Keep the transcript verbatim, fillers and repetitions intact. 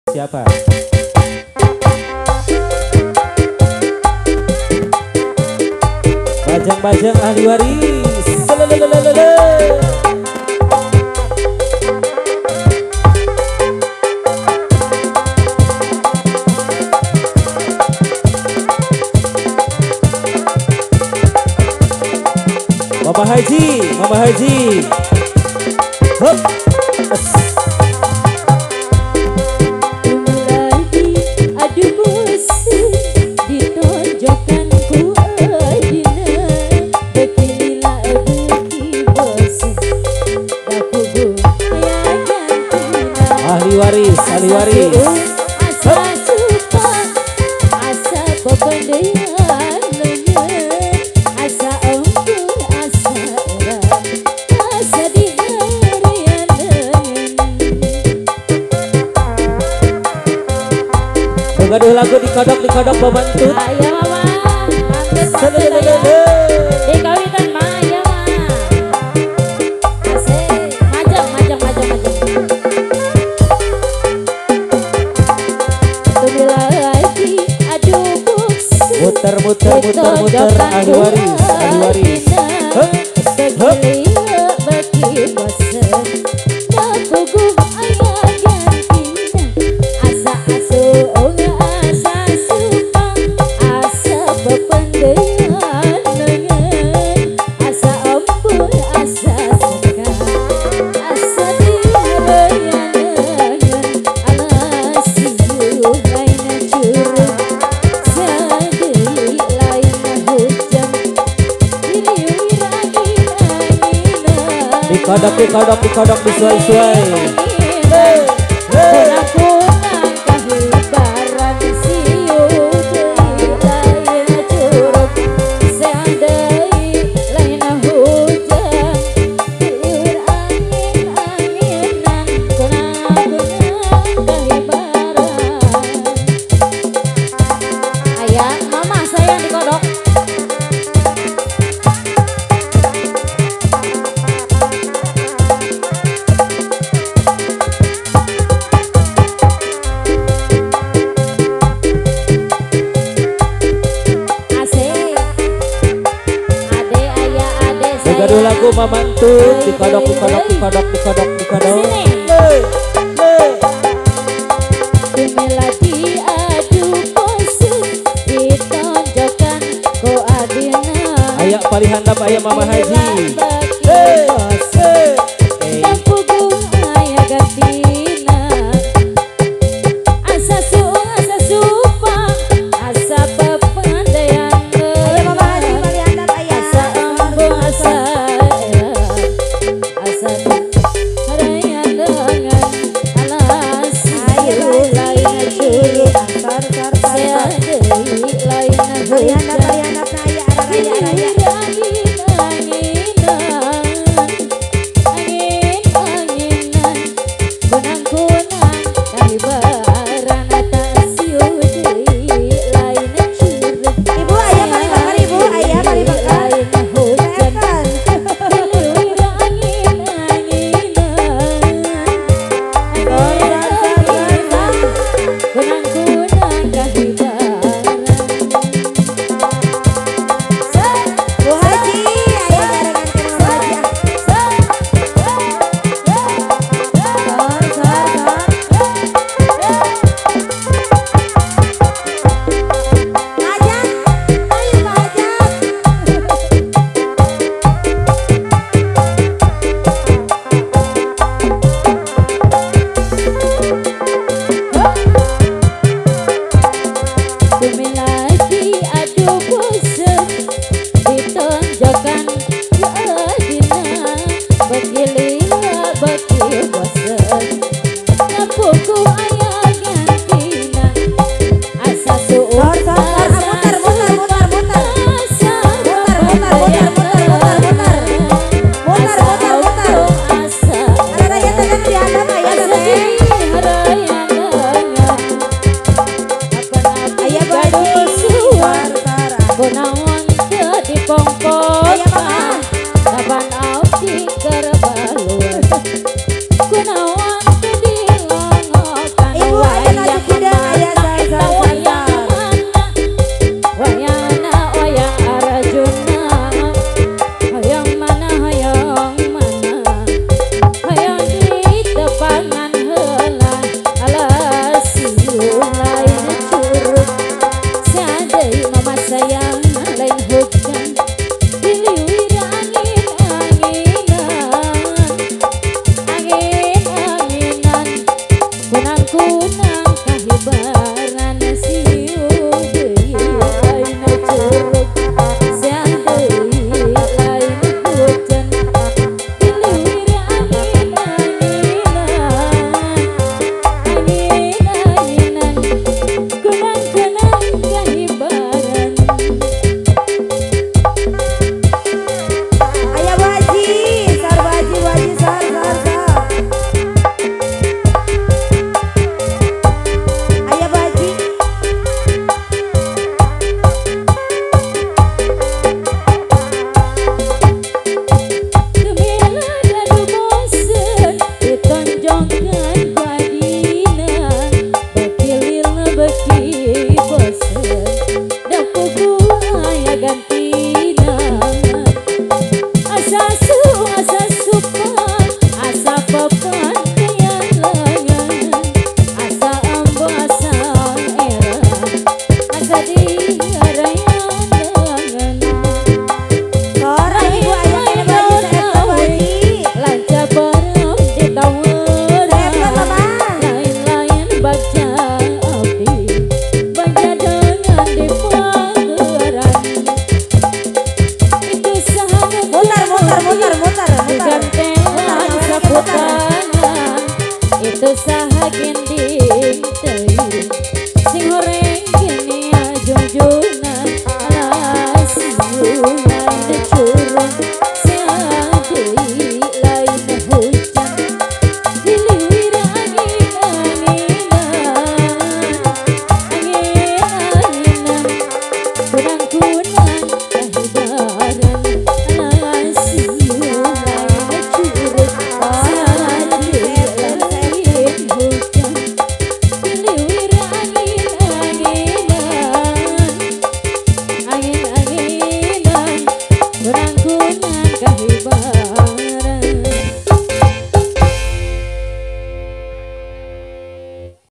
Siapa? Bajang-bajang ahli waris. Lelelelelele. Mama Haji, Mama Haji. Hup. Ahli waris, ahli waris. Asa suka, asa bebandean lengan, asa ongkul, asa erat, asa diharian lengan. Mengaduh lagu dikodok dikodok pemantun. Ayo mama, hampir satu Selelelele. dikawitan maya mah. Asik, majang, majang, majang, majang. Muter muter muter muter ahli waris, ahli waris. Hup, hup. Asa asu, asa supang, asa bependean lengan, asa ampun, asa seka, asa diharayan lengan, alasiu lain curug. Dikodok dikodok dikodok disuai-suai. Kunang-kunang kahibaran siu deui lain curug, seandai lain hujan, tiur angin-anginan, kunang-kunang kahibaran. Ayah, mama saya yang dikodok. Gaduh lagu mamantun dikodok dikodok dikodok dikodok dikodok. Melati adu pose ditonjokkan ko adina. Ayak paling handap ayah Mama Haji. Tampugung ayah gantina. Asa su asa supang, asa pepandaian. Ayah Mama Haji paling handap ayah. Asa embung asa asa harayan lengan, alas ayu lain curug, seandai lain hujan, angin-anginan, Baca